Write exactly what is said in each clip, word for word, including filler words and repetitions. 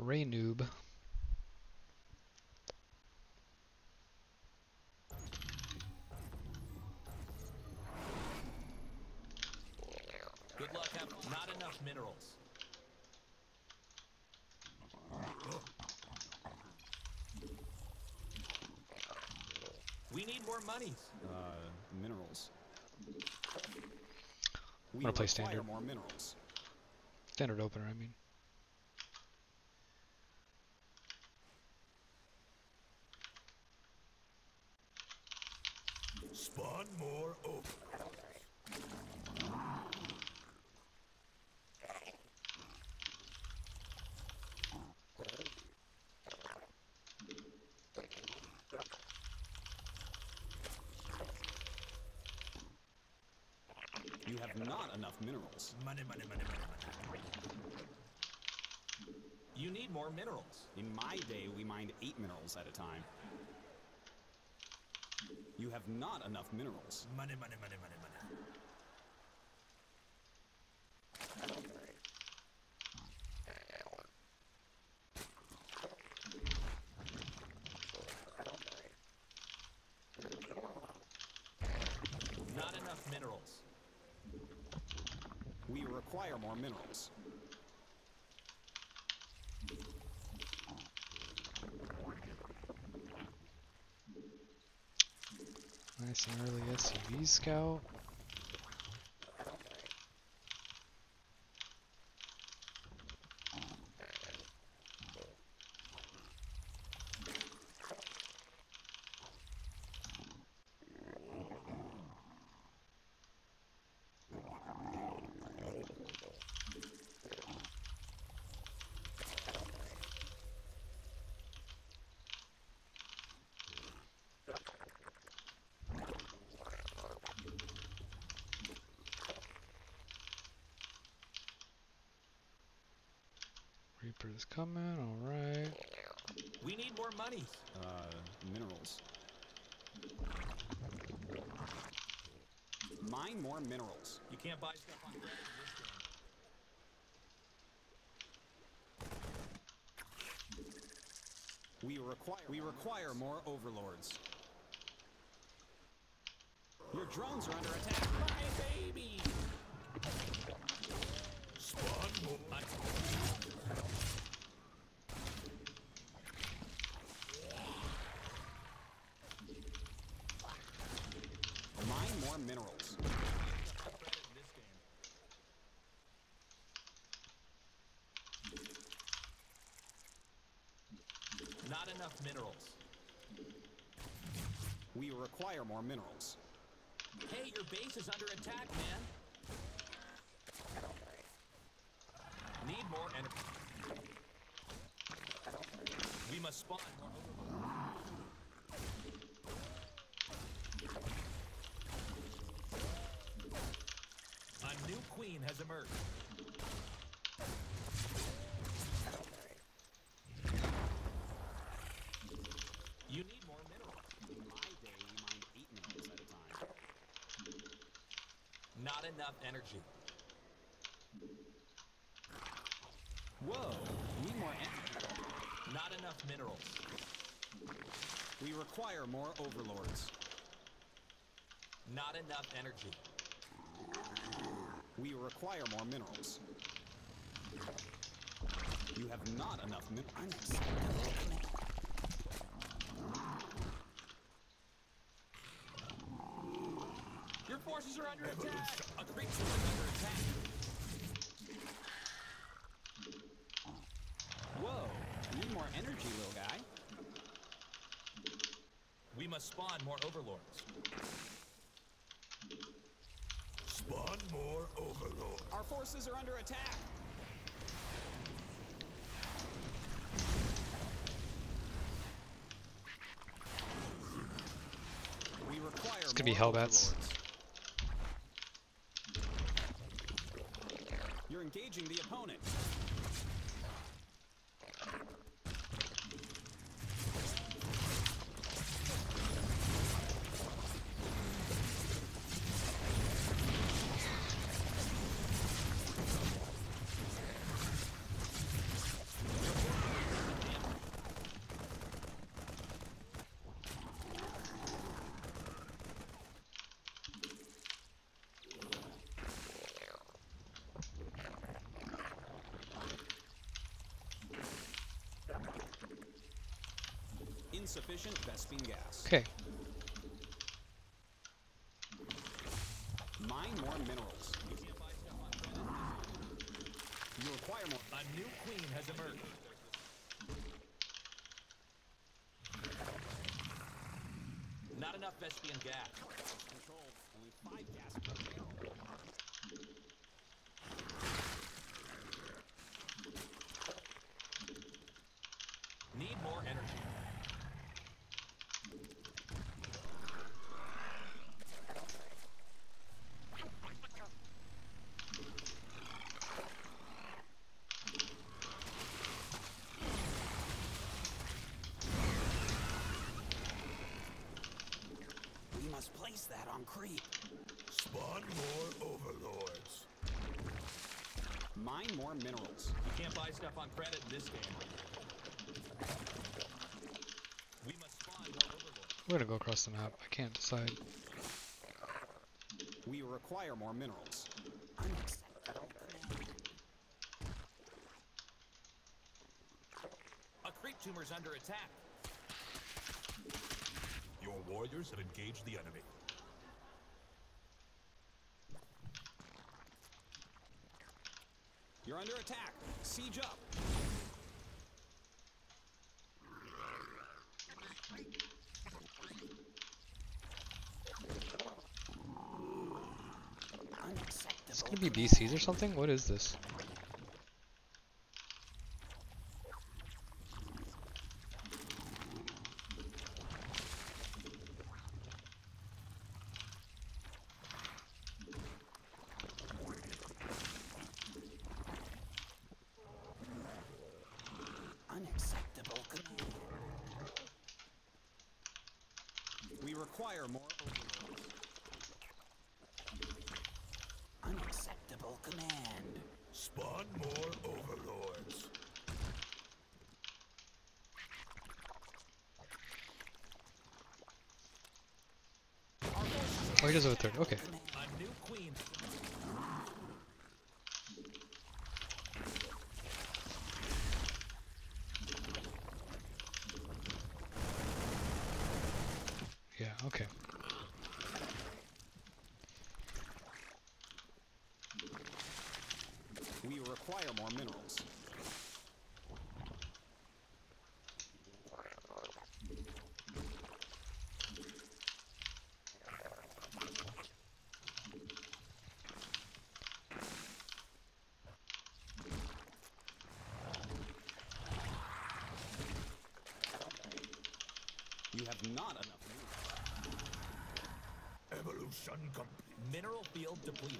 Ray noob. Good luck, have not enough minerals. We need more monies. Uh, minerals. We I'm gonna play require standard. more minerals. Standard opener, I mean. Spawn more oak. You have not enough minerals. Money, money, money, money, money. You need more minerals. In my day, we mined eight minerals at a time. You have not enough minerals. Money, money, money, money, money. Not enough minerals. We require more minerals. Nice and early S U V scout. Reaper's coming, alright. We need more monies. Uh, minerals. Mine more minerals. You can't buy stuff on credit in this game. We require we require more overlords. Your drones are under attack. My baby! Spawn more. Mine more minerals. Not enough minerals. We require more minerals. Hey, your base is under attack, man. Need more energy. We must spawn more overlords. A new queen has emerged. You need more minerals. In my day, we mined eight minerals at a time. Not enough energy. Whoa! Need more energy. Not enough minerals. We require more overlords. Not enough energy. We require more minerals. You have not enough minerals. Your forces are under attack. A creature is under attack. Whoa! Need more energy, little guy. We must spawn more overlords. Spawn more overlords. Our forces are under attack. We require It's gonna be more Hellbats. overlords. You're engaging the opponent. Insufficient Vespene gas. Okay. Mine more minerals. You require more. A new queen has emerged. Not enough Vespian gas. Controlled. Only five gas per barrel. Need more energy. We must place that on creep. Spawn more overlords. Mine more minerals. You can't buy stuff on credit in this game. We must spawn more overlords. We're gonna go across the map. I can't decide. We require more minerals. A creep tumor's under attack. Your warriors have engaged the enemy. You're under attack. Siege up. It's gonna be B Cs or something? What is this? Unacceptable command. We require more overlords. Unacceptable command. Spawn more overlords. Oh, he does have a third. Okay. A new queen. Yeah, okay. We require more minerals. You have not enough minerals. Evolution complete. Mineral field depleted.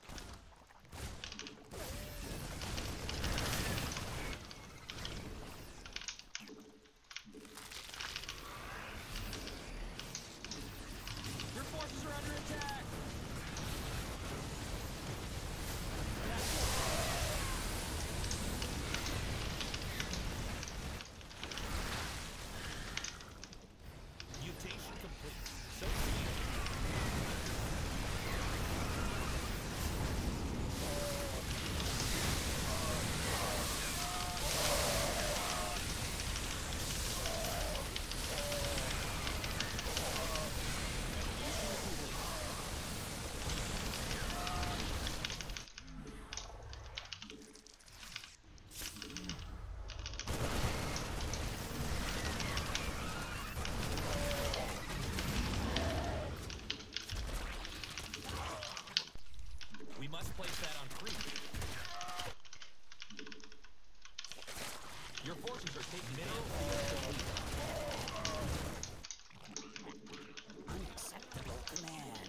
Your forces are under attack. Mutation complete. So we must place that on creep. Your forces are taking mineral field depleted. Unacceptable command.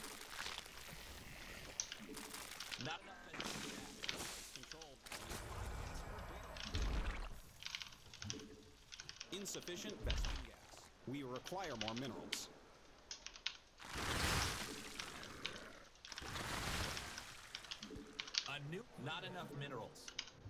Not enough energy. Controlled. Insufficient Vespene gas. We require more minerals. A new, not enough minerals.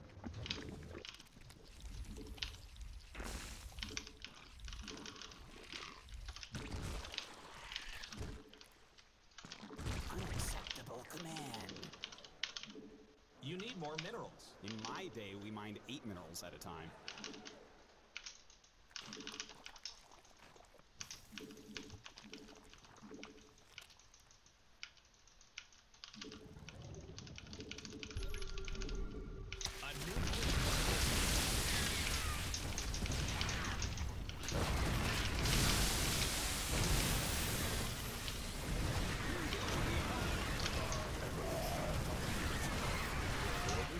Unacceptable command. You need more minerals. In my day, we mined eight minerals at a time.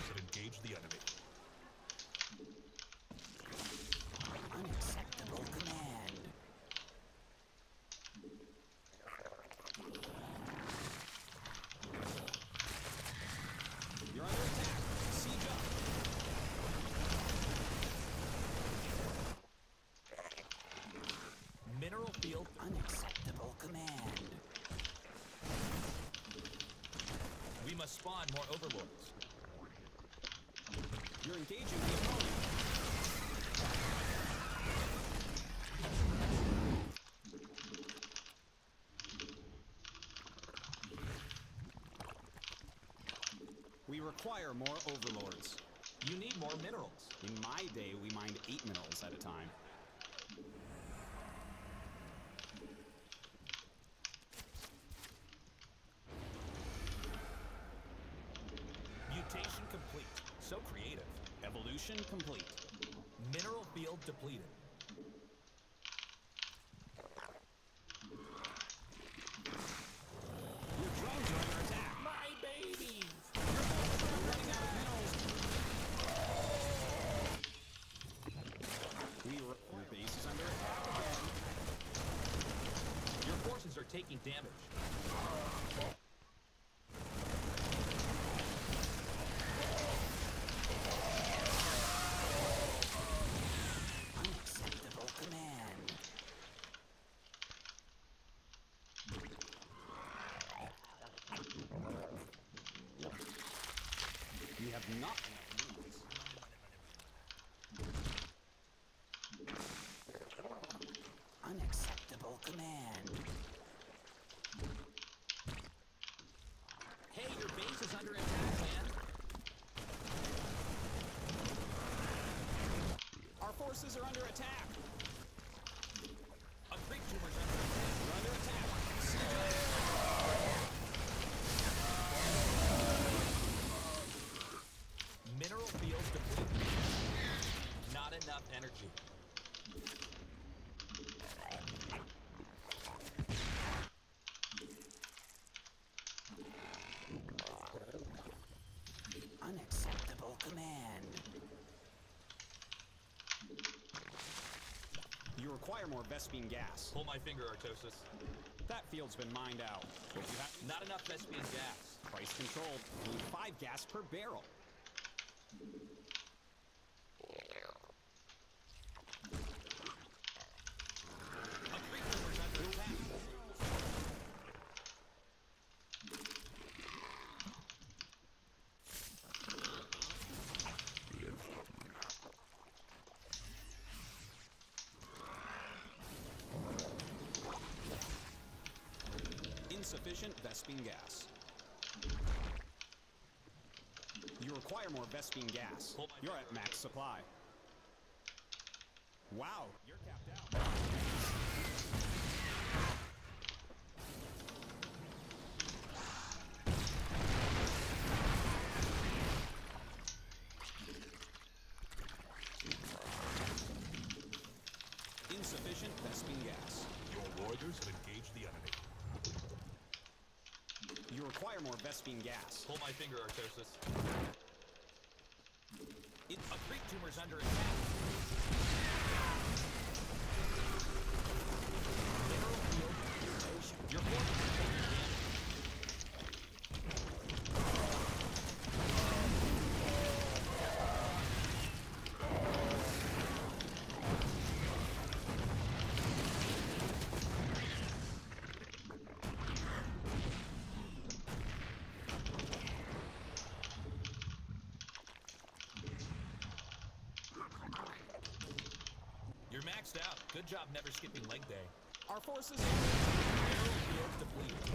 have engaged the enemy. Unacceptable command. You're under attack. Siege up. Mineral field. Unacceptable command. We must spawn more overlords. You're engaging the opponent. We require more overlords. You need more minerals. In my day, we mined eight minerals at a time. Mutation complete. So creative. Evolution complete. Mineral field depleted. Your drones are under attack. My babies! You're running out of minerals. We re- your base is under attack again. Your forces are taking damage. Unacceptable command. We have not enough units. Unacceptable command. Hey, your base is under attack, man. Our forces are under attack. A creep tumor's under attack. We're under attack. Mineral fields depleted. Not enough energy. Unacceptable command. You require more Vespine gas. Pull my finger, Artosis. That field's been mined out. If you have Not enough Vespian gas. price controlled, need five gas per barrel. A creep tumor's under attack. Insufficient Vespine gas. You require more Vespine gas. Hold my You're finger. at max supply. Wow, you're capped out. Insufficient Vespine gas. Your warriors have engaged the enemy. You require more Vespine gas. Pull my finger, Artosis. It, a creep tumor's under attack. Mineral field mutation. Your forces are taking damage. You're maxed out. Good job never skipping leg day. Our forces. Mineral field depleted.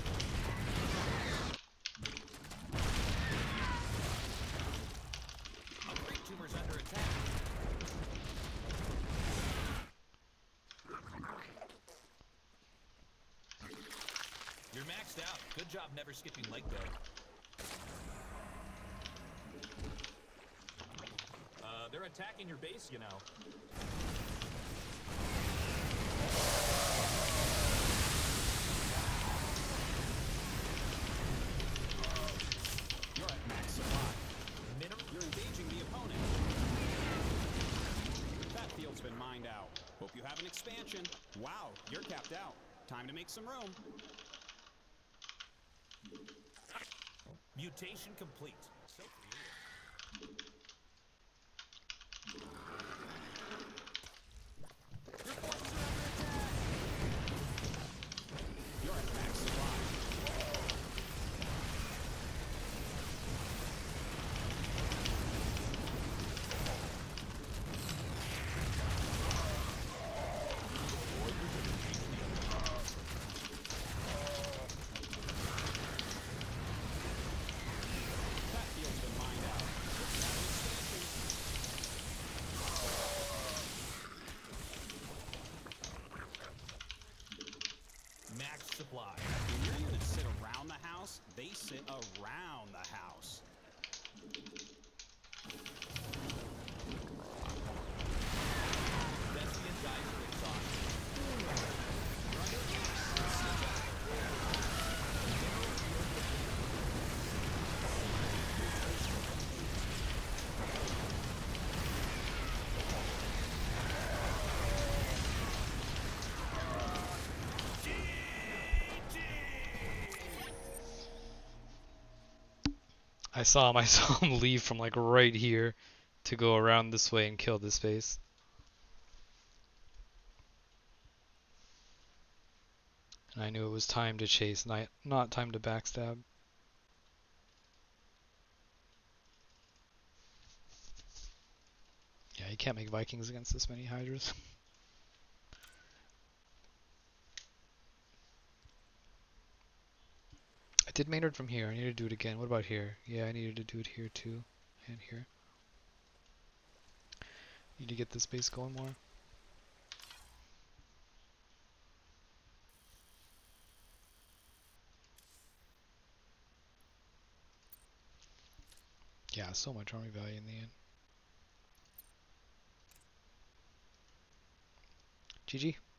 A creep tumor's under attack. You're maxed out. Good job never skipping leg day. Uh, they're attacking your base, you know. You're at max supply. Mineral You're Hope you have an expansion. Wow, you're capped out. Time to make some room. Mutation complete. So creative. Your forces are under attack. You're at max supply. That field's been mined out. Hope you have an expansion. Max supply. When your units sit around the house, they sit around the house. Defiant geyser exhausted. You're under attack. Siege up. I saw him. I saw him leave from like right here to go around this way and kill this base. And I knew it was time to chase, not not time to backstab. Yeah, you can't make Vikings against this many Hydras. I did Maynard from here. I need to do it again. What about here? Yeah, I needed to do it here too. And here. Need to get this base going more. Yeah, so much army value in the end. G G.